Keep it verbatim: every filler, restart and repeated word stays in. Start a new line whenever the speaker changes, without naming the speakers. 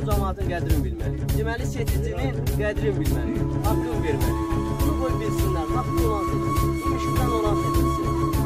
cəmaatın qədrini bilməliyik. Deməli, seçicinin qədrini bilməliyik. Haqqını verməliyik. Bunu qoy bilsinlər. Haqqı olan seçilsin. İmişdən olan seçilsin.